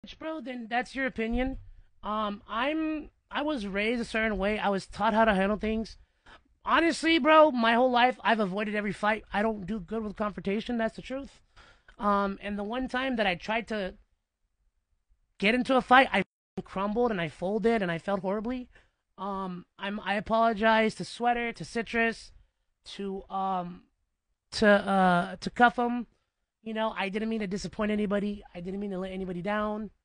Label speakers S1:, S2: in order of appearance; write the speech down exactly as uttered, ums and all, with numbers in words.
S1: bro, then that's your opinion. Um, I'm I was raised a certain way. I was taught how to handle things. Honestly, bro, my whole life I've avoided every fight. I don't do good with confrontation. That's the truth. Um, and the one time that I tried to get into a fight, I crumbled and I folded and I felt horribly. Um, I'm I apologize to Sweater, to Citrus, to um, to uh, to Cuff'em. You know, I didn't mean to disappoint anybody. I didn't mean to let anybody down.